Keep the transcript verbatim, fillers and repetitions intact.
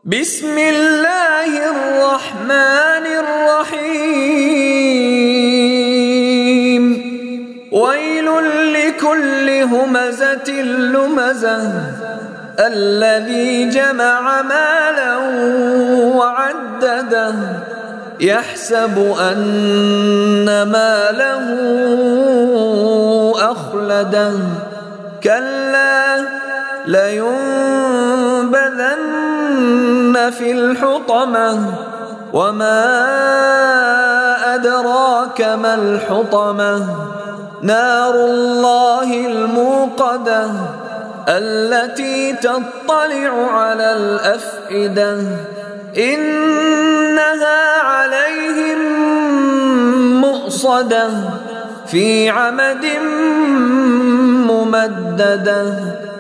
بسم الله الرحمن الرحيم ويل لكل همزة لمزة الذي جمع مالا وعدده يحسب أن ماله أخلده كلا لينبذن في الحطمة وما أدراك ما الحطمة نار الله الموقدة التي تطلع على الأفئدة إنها عليهم مؤصدة في عمد ممددة.